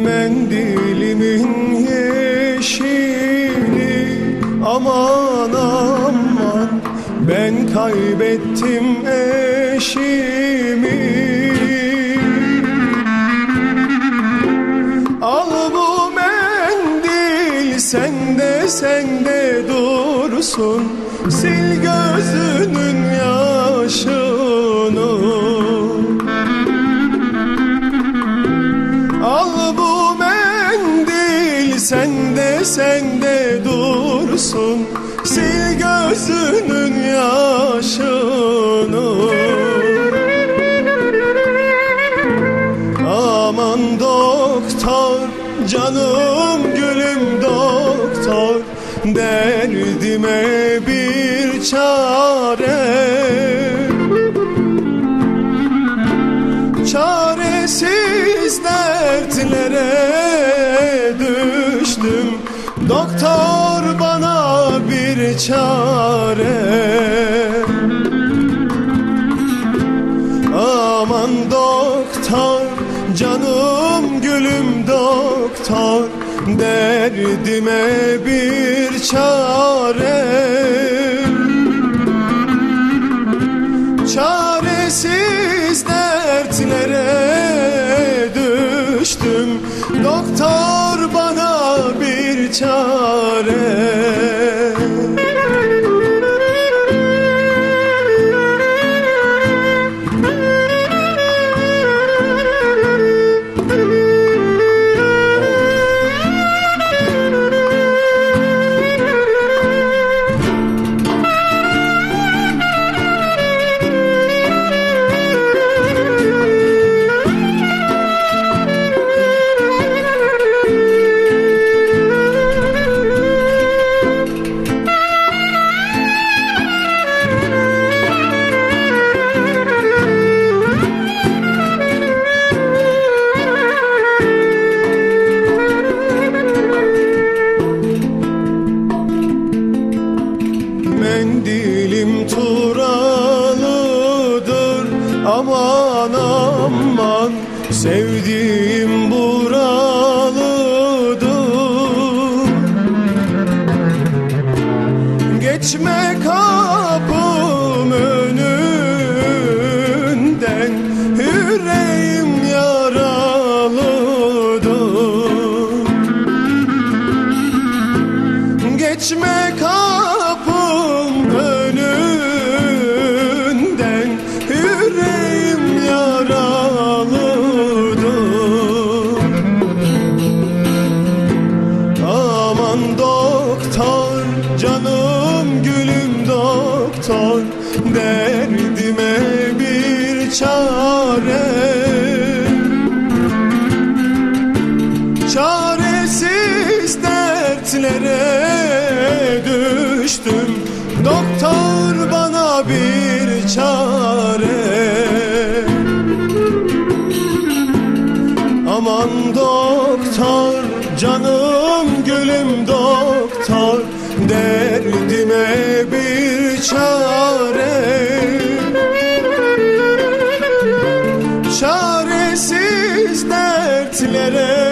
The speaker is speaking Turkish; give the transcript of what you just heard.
Mendilimin yeşili, aman aman, ben kaybettim eşimi. Al bu mendil sende dursun, sil gözünün yaşını. Al bu mendil sende dursun, sil gözünün yaşını. Aman doktor, canım gülüm doktor, derdime bir çare. Çaresiz dertlere düştüm, doktor bana bir çare. Aman doktor, canım gülüm doktor, derdime bir çare. Çaresiz dertlere düştüm, doktor bana bir çare. Mendilim turalıdır, aman aman, sevdiğim buralıdır. Geçme kapım önünden, yüreğim yaralıdır. Geçme kapım önünden, yüreğim yaralıdır. Aman doktor, canım gülüm doktor, derdime bir çare. Çaresiz dertlere düştüm, doktor bana bir çare. Aman doktor, canım gülüm doktor, derdime bir çare. Çaresiz dertlere